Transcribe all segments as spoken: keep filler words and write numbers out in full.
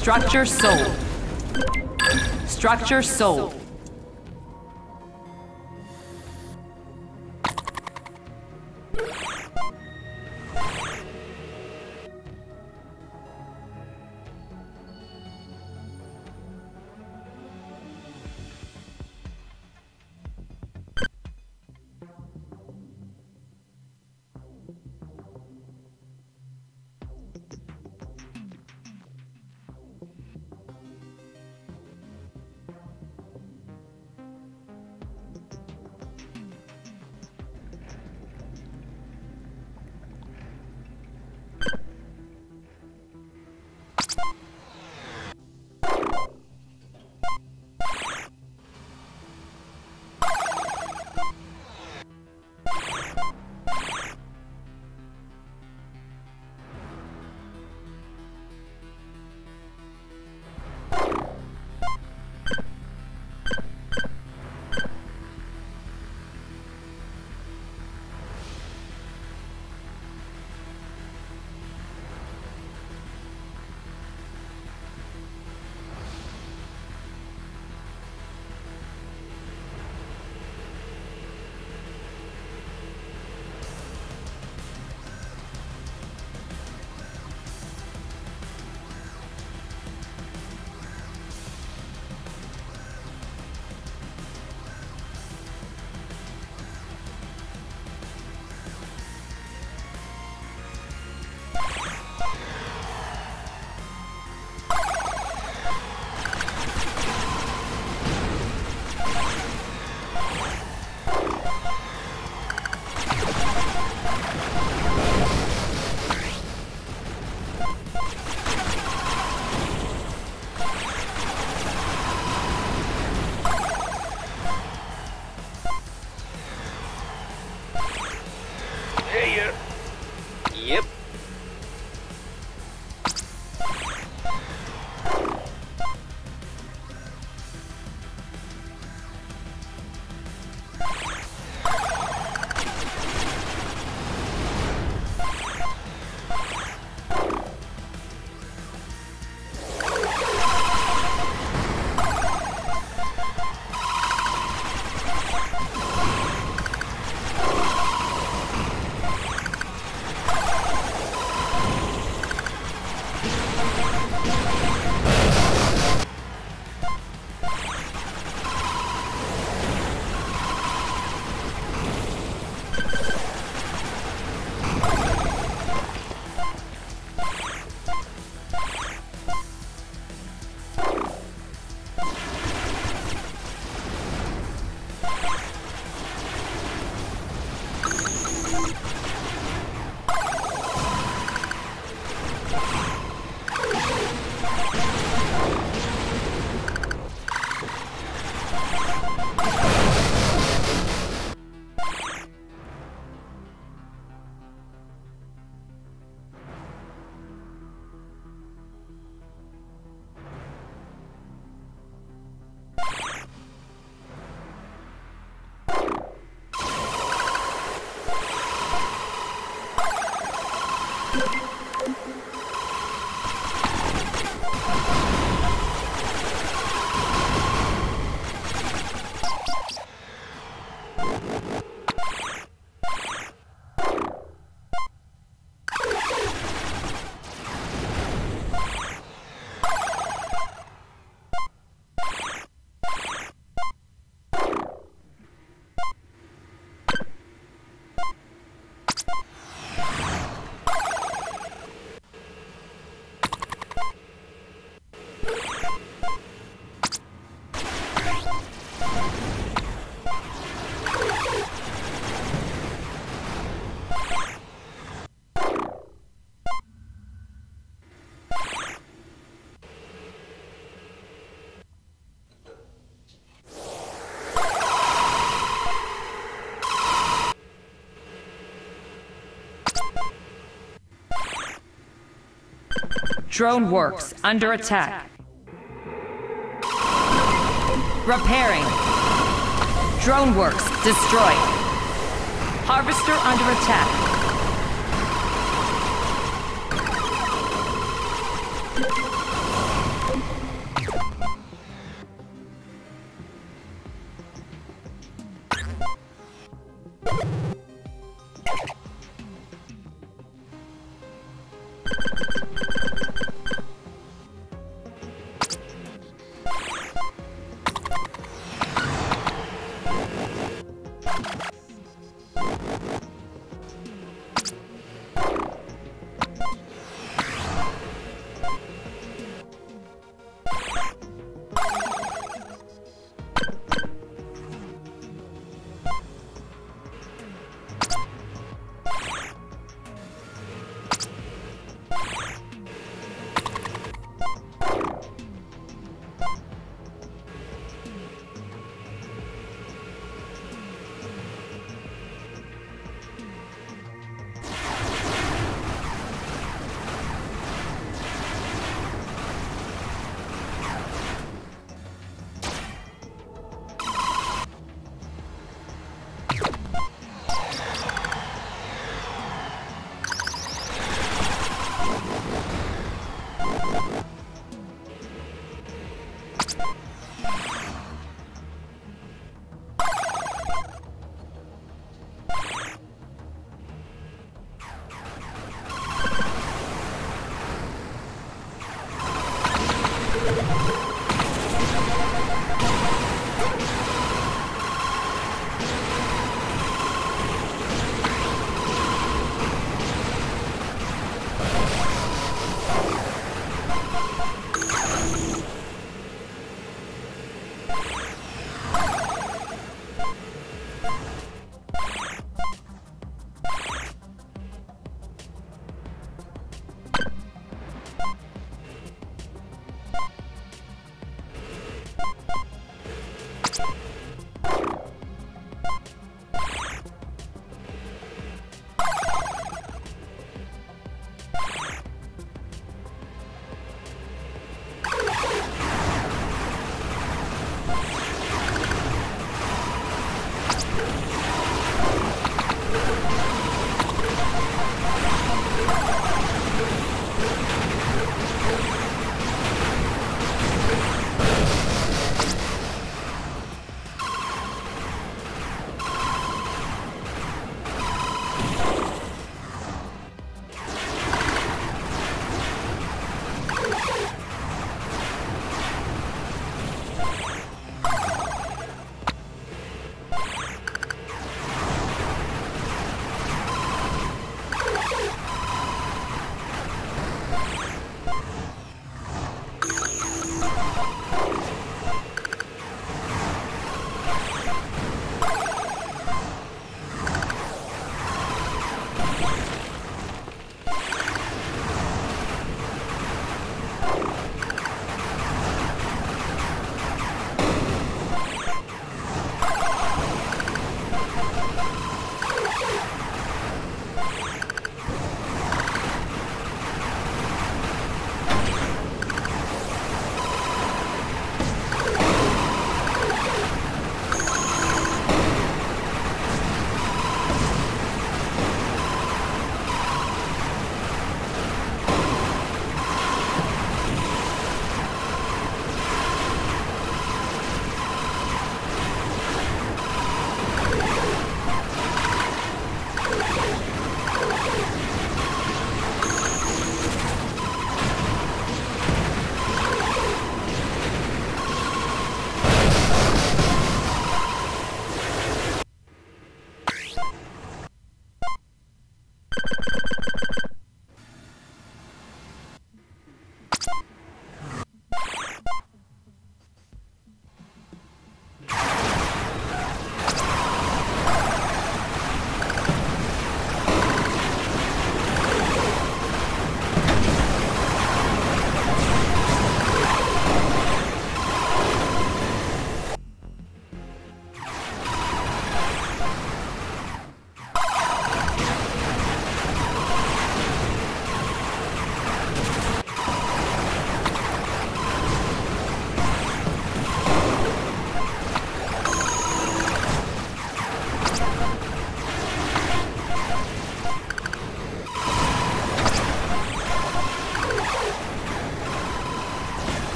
Structure sold. Structure sold. Yep. Drone works under attack. Repairing. Drone works destroyed. Harvester under attack.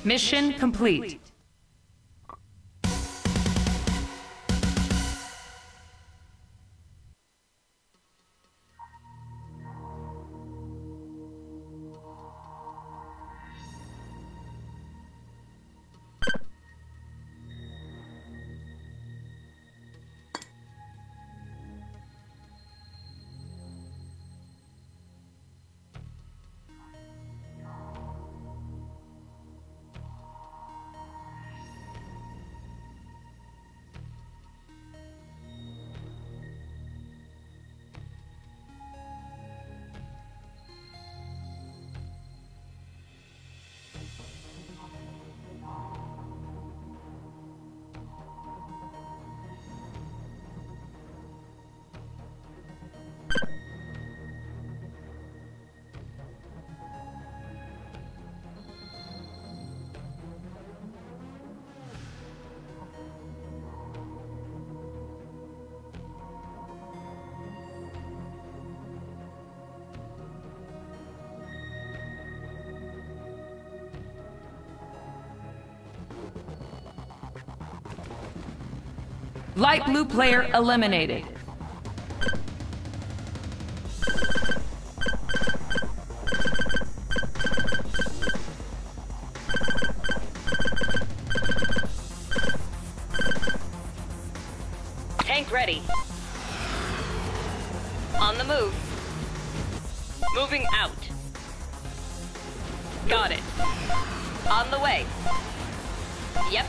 Mission complete. Light blue player eliminated. Tank ready. On the move. Moving out. Got it. On the way. Yep.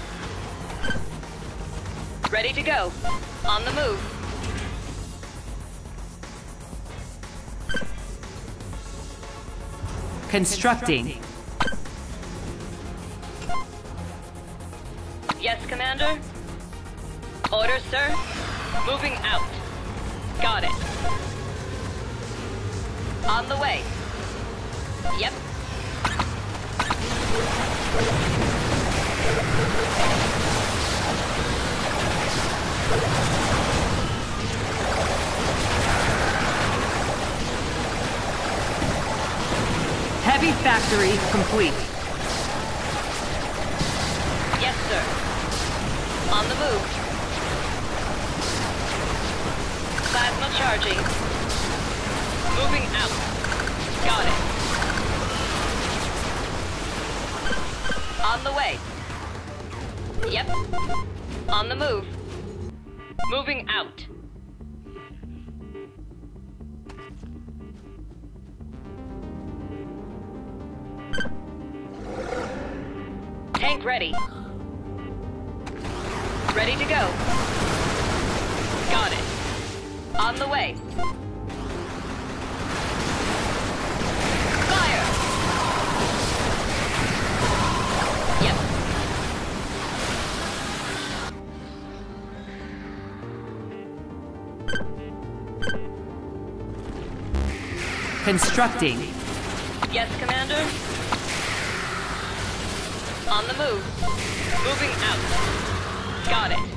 Ready to go. On the move. Constructing. Yes, Commander. Orders, sir. Moving out. Got it. On the way. Yep. Heavy factory complete. Yes, sir. On the move. Plasma charging. Moving out. Got it. On the way. Yep. On the move. Moving out. Tank ready. Ready to go. Got it. On the way. Fire! Yep. Constructing. Yes, Commander. On the move. Moving out. Got it.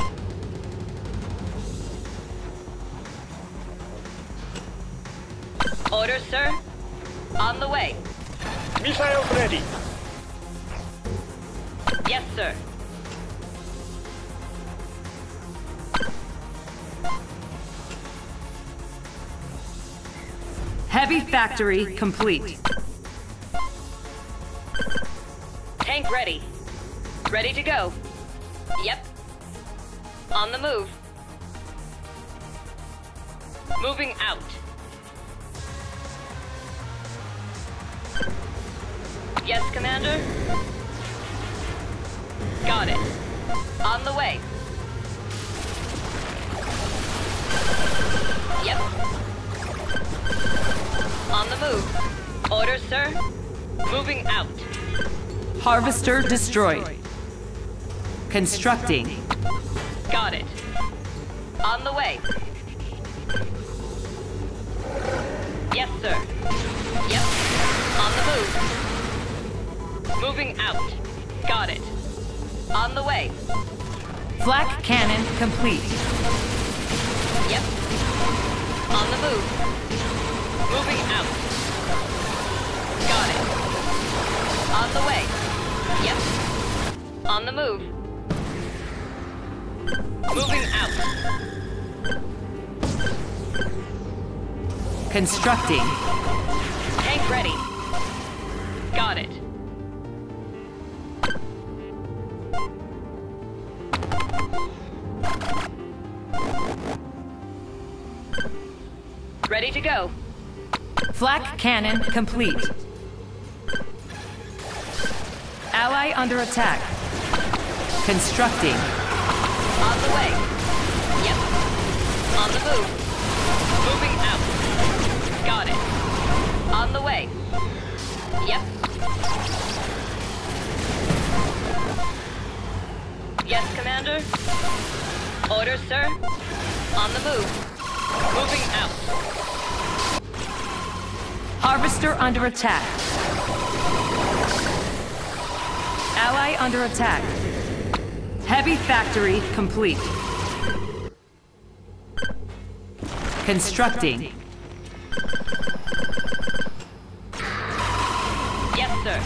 Orders, sir. On the way. Missiles ready. Yes, sir. Heavy factory complete. Tank ready. Ready to go. Yep. On the move. Moving out. Yes, Commander. Got it. On the way. Yep. On the move. Orders, sir. Moving out. Harvester destroyed. Constructing. Got it. On the way. Yes, sir. Yep. On the move. Moving out. Got it. On the way. Flak cannon complete. Yep. On the move. Moving out. Got it. On the way. the move. Moving out. Constructing. Tank ready. Got it. Ready to go. Flak cannon complete. Ally under attack. Constructing. On the way. Yep. On the move. Moving out. Got it. On the way. Yep. Yes, Commander. Orders, sir. On the move. Moving out. Harvester under attack. Ally under attack. Heavy factory complete. Constructing. Yes, sir.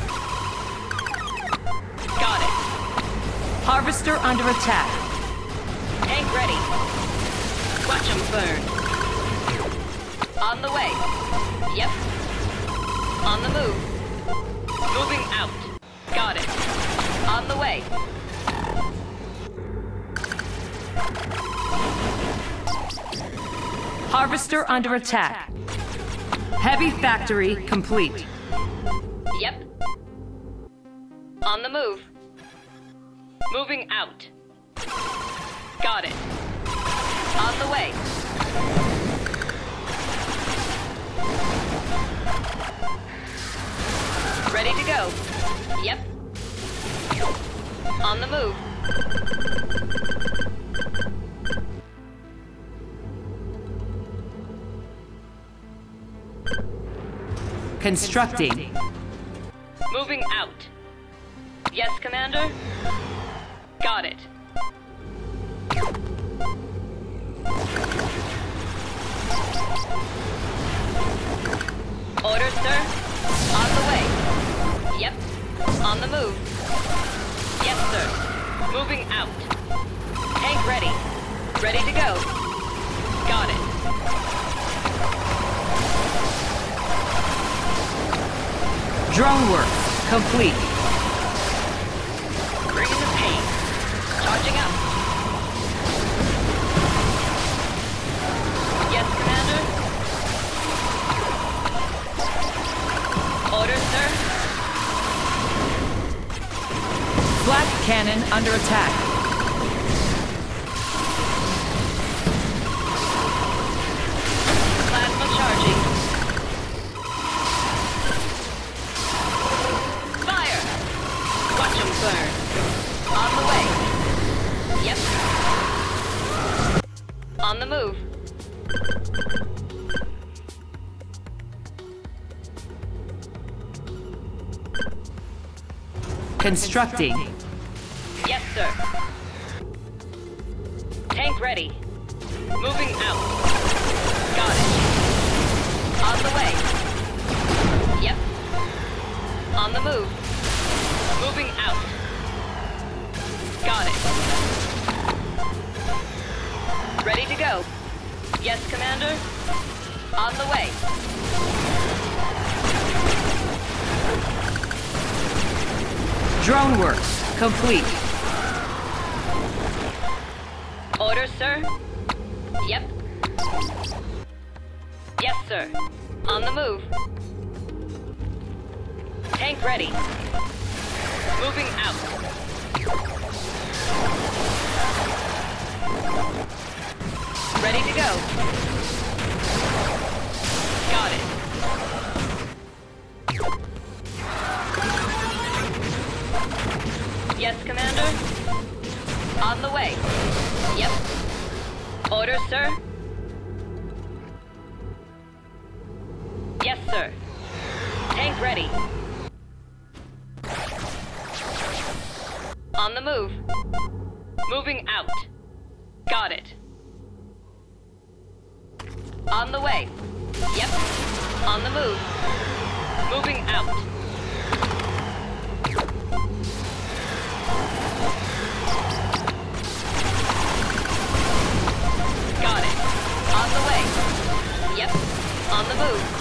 Got it. Harvester under attack. Tank ready. Watch 'em burn. On the way. Yep. On the move. Moving out. Got it. On the way. Harvester under attack. Heavy factory complete. Yep. On the move. Moving out. Got it. On the way. Ready to go. Yep. On the move. Constructing. Moving out. Yes, Commander? Got it. Orders, sir. On the way. Yep. On the move. Yes, sir. Moving out. Tank ready. Ready to go. Got it. Drone work complete. Bringing the pain. Charging up. Yes, Commander? Orders, sir? Flak cannon under attack. Plasma charging. Fire! Watch 'em burn. On the way. Yep. On the move. Constructing. Yes, sir. Tank ready. Moving out. Got it. On the way. Yep. On the move. Moving out. Got it. Ready to go. Yes, Commander. On the way. Drone work complete. Orders, sir? Yep. Yes, sir. On the move. Tank ready. Moving out. Ready to go. Got it. Yes, Commander? On the way. Yep. Orders, sir? Yes, sir. Tank ready. On the move. Moving out. Got it. On the way. Yep. On the move. Moving out. On the move.